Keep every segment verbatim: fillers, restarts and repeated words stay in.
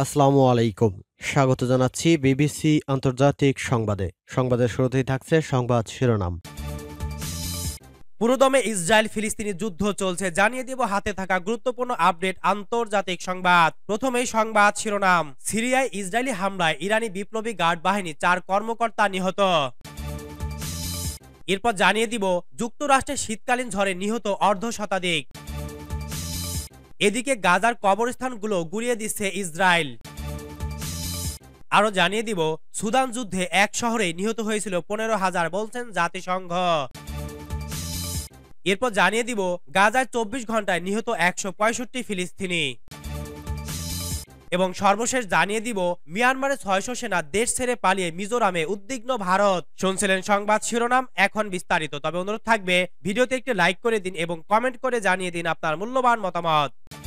আসসালামু আলাইকুম। স্বাগত জানাচ্ছি বিবিসি আন্তর্জাতিক সংবাদে। সংবাদের শুরুতেই থাকছে সংবাদ শিরোনাম। পুরোদমে ইসরায়েল ফিলিস্তিনি যুদ্ধ চলছে, জানিয়ে দেব হাতে থাকা গুরুত্বপূর্ণ আপডেট আন্তর্জাতিক সংবাদ। প্রথমেই সংবাদ শিরোনাম। সিরিয়ায় ইসরায়েলি হামলায় ইরানি বিপ্লবী গার্ড বাহিনী চার কর্মকর্তা নিহত। এরপর জানিয়ে দিব যুক্তরাষ্ট্রের শীতকালীন ঝড়ে নিহত অর্ধ শতাধিক। এদিকে গাজার কবরস্থানগুলো গুড়িয়ে দিচ্ছে ইসরায়েল। আরো জানিয়ে দিব সুদান যুদ্ধে এক শহরে নিহত হয়েছিল পনেরো হাজার বলছেন জাতিসংঘ। এরপর জানিয়ে দিব গাজায় চব্বিশ ঘন্টায় নিহত একশো পঁয়ষট্টি ফিলিস্তিনি। এবং সর্বশেষ জানিয়ে দিব মিয়ানমারের ছয়শো সেনা দেশ ছেড়ে পালিয়ে মিজোরামে উদ্বিগ্ন ভারত। শুনছিলেন সংবাদ শিরোনাম, এখন বিস্তারিত। তবে অনুরোধ থাকবে ভিডিওতে একটি লাইক করে দিন এবং কমেন্ট করে জানিয়ে দিন আপনার মূল্যবান মতামত।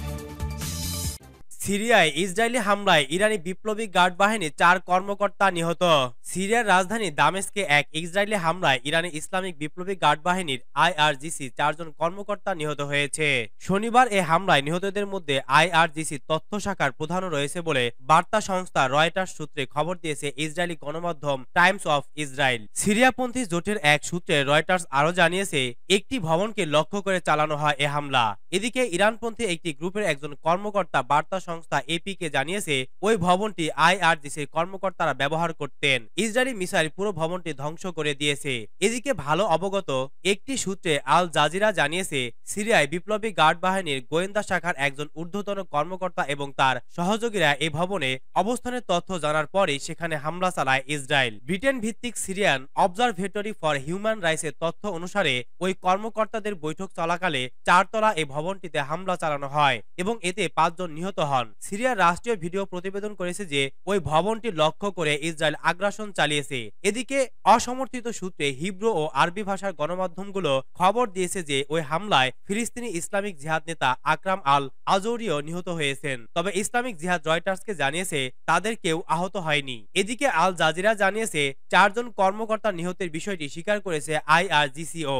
সিরিয়ায় ইসরায়েলি হামলায় ইরানি বিপ্লবী গার্ড বাহিনীর চার কর্মকর্তা নিহত। সিরিয়ার রাজধানী দামেস্কে এক ইসরায়েলি হামলায় ইরানি ইসলামিক বিপ্লবী গার্ড বাহিনীর আইআরজিসি চারজন কর্মকর্তা নিহত হয়েছে। শনিবার এ হামলায় নিহতদের মধ্যে আইআরজিসি তথ্য শাখার প্রধানও রয়েছে বলে বার্তা সংস্থা রয়টার্স সূত্রে খবর দিয়েছে ইসরায়েলি গণমাধ্যম টাইমস অফ ইসরায়েল। সিরিয়াপন্থী জোটের এক সূত্রে রয়টার্স আরও জানিয়েছে একটি ভবনকে লক্ষ্য করে চালানো হয় এ হামলা। এদিকে ইরানপন্থী একটি গ্রুপের একজন কর্মকর্তা বার্তা সংস্থা এপি কে জানিয়েছে ওই ভবনটি আইআরজিসির কর্মকর্তারা ব্যবহার করতেন। ইসরায়েলি মিসাইল পুরো ভবনটি ধ্বংস করে দিয়েছে। এদিকে ভালো অবগত একটি সূত্রে আল জাজিরা জানিয়েছে সিরিয়ায় বিপ্লবী গার্ড বাহিনীর গোয়েন্দা শাখার একজন ঊর্ধ্বতন কর্মকর্তা এবং তার সহযোগীরা এই ভবনে অবস্থানের তথ্য জানার পরেই সেখানে হামলা চালায় ইসরায়েল। ব্রিটেন ভিত্তিক সিরিয়ান অবজারভেটরি ফর হিউম্যান রাইটসের তথ্য অনুসারে ওই কর্মকর্তাদের বৈঠক চলাকালে চারতলা এই ভবনটিতে হামলা চালানো হয় এবং এতে পাঁচজন নিহত হন। সিরিয়ার রাষ্ট্রীয় ভিডিও প্রতিবেদন করেছে যে ওই ভবনটি লক্ষ্য করে ইসরায়েল আগ্রাসন চালিয়েছে। এদিকে অসমর্থিত সূত্রে হিব্রু ও আরবি ভাষার গণমাধ্যমগুলো খবর দিয়েছে যে ওই হামলায় ফিলিস্তিনি ইসলামিক জিহাদ নেতা আকরাম আল আজৌরিও নিহত হয়েছেন। তবে ইসলামিক জিহাদ রয়টার্সকে জানিয়েছে তাদের কেউ আহত হয়নি। এদিকে আল জাজিরা জানিয়েছে চারজন কর্মকর্তা নিহতের বিষয়টি স্বীকার করেছে আইআরজিসিও।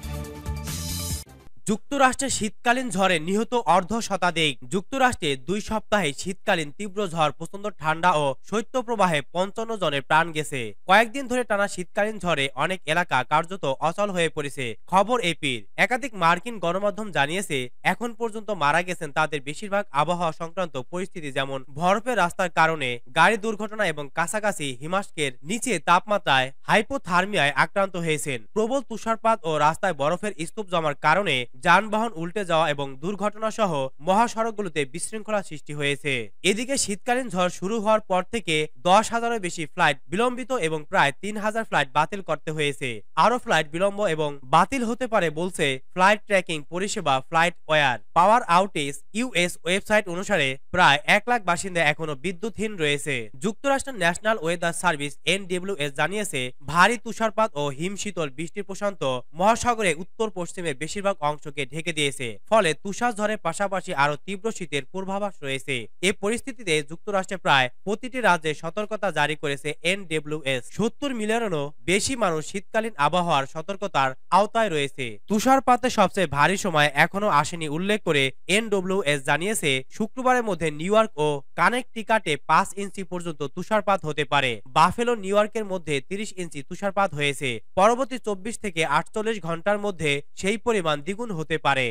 যুক্তরাষ্ট্রের শীতকালীন ঝড়ে নিহত অর্ধ শতাধিক। যুক্তরাষ্ট্রে দুই সপ্তাহে শীতকালীন তীব্র ঝড়, প্রচন্ড ঠান্ডা ও শৈত্যপ্রবাহে পঞ্চান্ন জনের প্রাণ গেছে। কয়েকদিন ধরে টানা শীতকালীন ঝড়ে অনেক এলাকা কার্যত অচল হয়ে পড়েছে। খবর এপির। একাধিক মার্কিন গণমাধ্যম জানিয়েছে এখন পর্যন্ত মারা গেছেন তাদের বেশিরভাগ আবহাওয়া সংক্রান্ত পরিস্থিতি, যেমন বরফের রাস্তার কারণে গাড়ি দুর্ঘটনা এবং কাছাকাছি হিমাস্কের নিচে তাপমাত্রায় হাইপোথার্মিয়ায় আক্রান্ত হয়েছেন। প্রবল তুষারপাত ও রাস্তায় বরফের স্তূপ জমার কারণে যানবাহন উল্টে যাওয়া এবং দুর্ঘটনা সহ মহাসড়কগুলোতে বিশৃঙ্খলা সৃষ্টি হয়েছে। এদিকে শীতকালীন ঝড় শুরু হওয়ার পর থেকে দশ হাজারের বেশি ফ্লাইট বিলম্বিত এবং প্রায় তিন হাজার ফ্লাইট বাতিল করতে হয়েছে। আরো ফ্লাইট বিলম্ব এবং বাতিল হতে পারে বলছে ফ্লাইট ট্র্যাকিং পরিষেবা FlightAware. Power outage US website অনুসারে প্রায় এক লাখ বাসিন্দা এখনো বিদ্যুৎহীন রয়েছে। যুক্তরাষ্ট্রের ন্যাশনাল ওয়েদার সার্ভিস এনডব্লিউএস জানিয়েছে ভারী তুষারপাত ও হিমশীতল বৃষ্টি প্রশান্ত মহাসাগরে উত্তর পশ্চিমের বেশিরভাগ অংশ ঢেকে দিয়েছে, ফলে তুষার ঝড়ের পাশাপাশি আরো তীব্র শীতের পূর্বাভাস রয়েছে। এই পরিস্থিতিতে যুক্তরাষ্ট্রে প্রায় প্রতিটি রাজ্যে সতর্কতা জারি করেছে এনডব্লিউএস। সত্তর মিলিয়নেরও বেশি মানুষ শীতকালীন আবহাওয়ার সতর্কতার আওতায় রয়েছে। তুষারপাতে সবচেয়ে ভারী সময় এখনো আসেনি উল্লেখ করে এনডব্লিউএস জানিয়েছে শুক্রবারের মধ্যে নিউ ইয়র্ক ও কানেকটিকাটে পাঁচ ইঞ্চি পর্যন্ত তুষারপাত হতে পারে। বাফেলো নিউ ইয়র্কের মধ্যে তিরিশ ইঞ্চি তুষারপাত হয়েছে। পরবর্তী চব্বিশ থেকে আটচল্লিশ ঘন্টার মধ্যে সেই পরিমাণ দ্বিগুণ হতে পারে।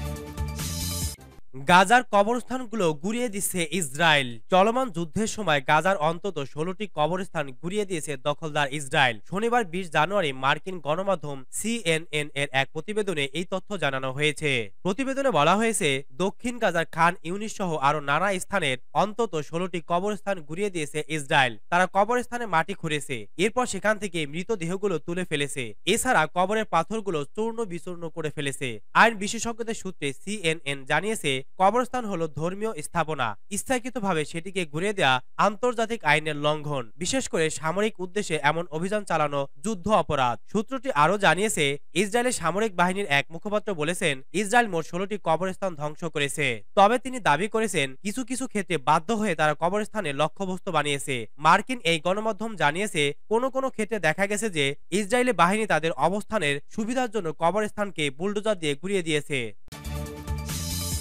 গাজার কবরস্থানগুলো গুড়িয়ে দিচ্ছে ইসরায়েল। চলমান যুদ্ধের সময় গাজার অন্তত ষোলোটি কবরস্থান গুড়িয়ে দিয়েছে দখলদার ইসরায়েল। শনিবার বিশ জানুয়ারি মার্কিন গণমাধ্যম সিএনএন এর এক প্রতিবেদনে এই তথ্য জানানো হয়েছে। প্রতিবেদনে বলা হয়েছে দক্ষিণ গাজার খান ইউনিস সহ আরো নানা স্থানের অন্তত ষোলোটি কবরস্থান গুড়িয়ে দিয়েছে ইসরায়েল। তারা কবরস্থানে মাটি খুঁড়েছে, এরপর সেখান থেকে মৃতদেহগুলো তুলে ফেলেছে। এছাড়া কবরের পাথরগুলো চূর্ণ বিচূর্ণ করে ফেলেছে। আইন বিশেষজ্ঞদের সূত্রে সিএনএন জানিয়েছে কবরস্থান হলো ধর্মীয় স্থাপনা, ইচ্ছাকৃতভাবে সেটিকে ঘুরিয়ে দেয়া আন্তর্জাতিক আইনের লঙ্ঘন। বিশেষ করে সামরিক উদ্দেশ্যে এমন অভিযান চালানো যুদ্ধ অপরাধ। সূত্রটি আরো জানিয়েছে ইসরায়েলের সামরিক বাহিনীর এক মুখপাত্র বলেছেন ইসরায়েল মোট ষোলোটি কবরস্থান ধ্বংস করেছে। তবে তিনি দাবি করেছেন কিছু কিছু ক্ষেত্রে বাধ্য হয়ে তারা কবরস্থানে লক্ষ্যবস্তু বানিয়েছে। মার্কিন এই গণমাধ্যম জানিয়েছে কোনো কোনো ক্ষেত্রে দেখা গেছে যে ইসরায়েলি বাহিনী তাদের অবস্থানের সুবিধার জন্য কবরস্থানকে বুলডোজার দিয়ে ঘুরিয়ে দিয়েছে।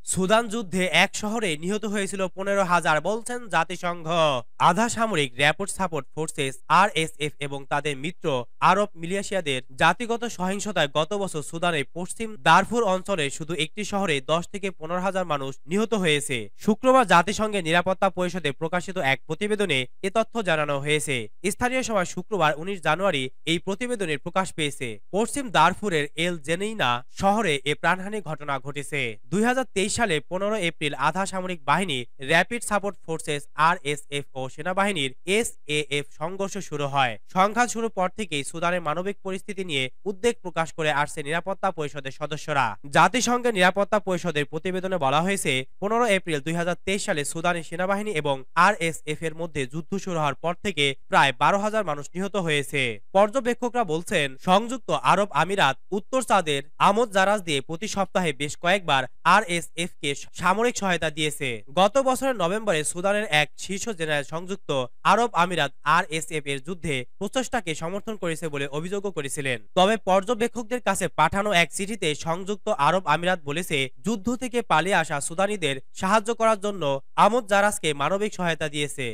সুদান যুদ্ধে এক শহরে নিহত হয়েছিল পনেরো হাজার বলছেন জাতিসংঘ। আধা সামরিক rapid support forces R S F এবং তাদের মিত্র আরব মিলিশিয়াদের জাতিগত সহিংসতায় গত বছর সুদানের পশ্চিম দারফুর অঞ্চলে শুধু একটি শহরে দশ থেকে পনেরো হাজার মানুষ নিহত হয়েছে। শুক্রবার জাতিসংঘের নিরাপত্তা পরিষদে প্রকাশিত এক প্রতিবেদনে এ তথ্য জানানো হয়েছে। স্থানীয় সময় শুক্রবার উনিশ জানুয়ারি এই প্রতিবেদনের প্রকাশ পেয়েছে। পশ্চিম দারফুরের এল জেনেইনা শহরে এ প্রাণহানি ঘটনা ঘটেছে। দুই হাজার তেইশ সালে পনেরো এপ্রিল আধা সামরিক বাহিনী rapid support forces R S F ও সেনাবাহিনীর এস এ এফ সংঘর্ষ শুরু হয়। সংঘাত শুরুর পর থেকেই সুদানের মানবিক পরিস্থিতি নিয়ে উদ্বেগ প্রকাশ করে আসছে নিরাপত্তা পরিষদের সদস্যরা। জাতিসংঘের নিরাপত্তা পরিষদের প্রতিবেদনে বলা হয়েছে, পনেরো এপ্রিল দুই হাজার তেইশ সালে সুদানের সেনাবাহিনী এবং আর এস এফ এর মধ্যে যুদ্ধ শুরু হওয়ার পর থেকে প্রায় বারো হাজার মানুষ নিহত হয়েছে। পর্যবেক্ষকরা বলছেন, সংযুক্ত আরব আমিরাত উত্তর চাঁদের আমোদ জারাজ দিয়ে প্রতি সপ্তাহে বেশ কয়েকবার আর এস এফ কে সামরিক সহায়তা দিয়েছে। গত বছরের নভেম্বরে সুদানের এক শীর্ষ জেনারেল সংযুক্ত আরব আমিরাত আর এস এফ এর যুদ্ধে প্রচেষ্টাকে সমর্থন করেছে বলে অভিযোগও করেছিলেন। তবে পর্যবেক্ষকদের কাছে পাঠানো এক চিঠিতে সংযুক্ত আরব আমিরাত বলেছে, যুদ্ধ থেকে পালিয়ে আসা সুদানিদের সাহায্য করার জন্য আমোদ জারাজকে মানবিক সহায়তা দিয়েছে।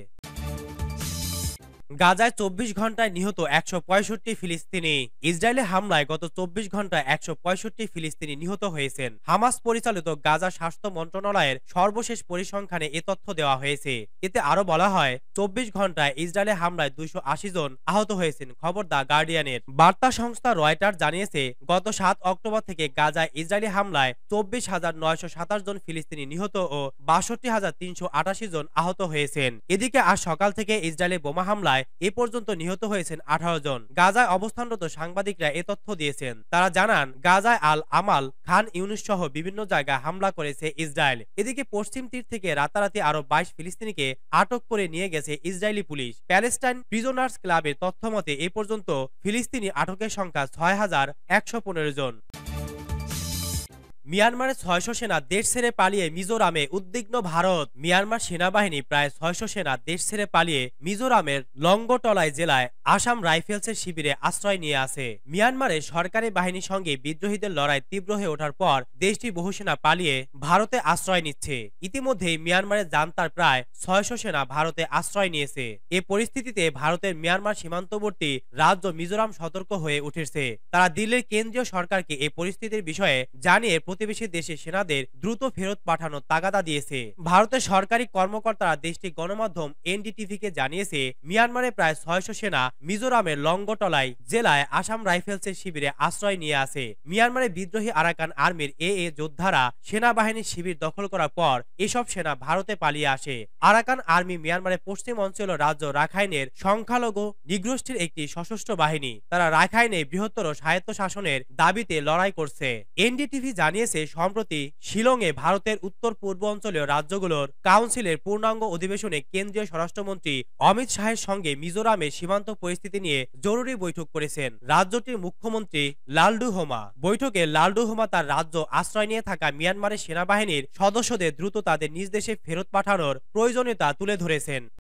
গাজায় চব্বিশ ঘন্টায় নিহত একশো পঁয়ষট্টি ফিলিস্তিনি। ইসরায়েলি হামলায় গত চব্বিশ ঘন্টায় একশো পঁয়ষট্টি ফিলিস্তিনি নিহত হয়েছেন। হামাস পরিচালিত গাজা স্বাস্থ্য মন্ত্রণালয়ের সর্বশেষ পরিসংখ্যানে এ তথ্য দেওয়া হয়েছে। এতে আরো বলা হয়, চব্বিশ ঘন্টায় ইসরায়েলি হামলায় দুইশো আশি জন আহত হয়েছেন। খবর দ্য গার্ডিয়ানের। বার্তা সংস্থা রয়টার জানিয়েছে, গত সাত অক্টোবর থেকে গাজায় ইসরায়েলি হামলায় চব্বিশ হাজার নয়শো সাতাশ জন ফিলিস্তিনি নিহত ও বাষট্টি হাজার তিনশো আটাশি জন আহত হয়েছেন। এদিকে আজ সকাল থেকে ইসরায়েলি বোমা হামলায় এ পর্যন্ত নিহত হয়েছেন আঠারো জন। গাজায় অবস্থানরত সাংবাদিকরা এ তথ্য দিয়েছেন। তারা জানান, গাজায় আল আমাল, খান ইউনুস সহ বিভিন্ন জায়গায় হামলা করেছে ইসরায়েল। এদিকে পশ্চিম তীর থেকে রাতারাতি আরো বাইশ ফিলিস্তিনিকে আটক করে নিয়ে গেছে ইসরায়েলি পুলিশ। প্যালেস্টাইন প্রিজনার্স ক্লাবের তথ্য মতে এ পর্যন্ত ফিলিস্তিনি আটকের সংখ্যা ছয় হাজার একশো পনেরো জন। মিয়ানমারের ছয়শো সেনা দেশ ছেড়ে পালিয়ে মিজোরামে উদ্বিগ্ন ভারত। মিয়ানমার সেনাবাহিনী প্রায় ছয়শো সেনা দেশ ছেড়ে পালিয়ে মিজোরামের লঙ্গোটলাই জেলায় আসাম রাইফেলসের শিবিরে আশ্রয় নিয়ে আছে। মিয়ানমারের সরকারি বাহিনীর সঙ্গে বিদ্রোহীদের লড়াই তীব্র হয়ে ওঠার পর দেশটির বহু সেনা পালিয়ে ভারতে আশ্রয় নিচ্ছে। ইতিমধ্যেই মিয়ানমারের জান্তার প্রায় ছয়শো সেনা ভারতে আশ্রয় নিয়েছে। এ পরিস্থিতিতে ভারতের মিয়ানমার সীমান্তবর্তী রাজ্য মিজোরাম সতর্ক হয়ে উঠেছে। তারা দিল্লির কেন্দ্রীয় সরকারকে এ পরিস্থিতির বিষয়ে জানিয়ে প্রতিবেশী দেশে সেনাদের দ্রুত ফেরত পাঠানোর তাগাদা দিয়েছে। ভারতের সরকারি কর্মকর্তারা দেশটির গণমাধ্যম এন ডি টি ভি কে জানিয়েছে, মিয়ানমারে প্রায় ছয়শো সেনা মিজোরামের লঙ্গোটলাই জেলায় আসাম রাইফেলসের শিবিরে আশ্রয় নিয়ে আছে। মিয়ানমারে বিদ্রোহী আরাকান আর্মির এ এ যোদ্ধারা সেনাবাহিনীর শিবির দখল করার পর এসব সেনা ভারতে পালিয়ে আসে। আরাকান আর্মি মিয়ানমারের পশ্চিম অঞ্চল রাজ্য রাখাইনের সংখ্যালঘু নিগোষ্ঠীর একটি সশস্ত্র বাহিনী। তারা রাখাইনে বৃহত্তর স্বায়ত্ত শাসনের দাবিতে লড়াই করছে। এন ডি টি ভি জানিয়েছে, সম্প্রতি শিলংয়ে ভারতের উত্তর পূর্ব অঞ্চলীয় রাজ্যগুলোর কাউন্সিলের পূর্ণাঙ্গ অধিবেশনে কেন্দ্রীয় স্বরাষ্ট্রমন্ত্রী অমিত শাহের সঙ্গে মিজোরামের সীমান্ত পরিস্থিতি নিয়ে জরুরি বৈঠক করেছেন রাজ্যটির মুখ্যমন্ত্রী লালডুহোমা। বৈঠকে লালডুহোমা তার রাজ্য আশ্রয় নিয়ে থাকা মিয়ানমারের সেনাবাহিনীর সদস্যদের দ্রুত তাদের নিজ দেশে ফেরত পাঠানোর প্রয়োজনীয়তা তুলে ধরেছেন।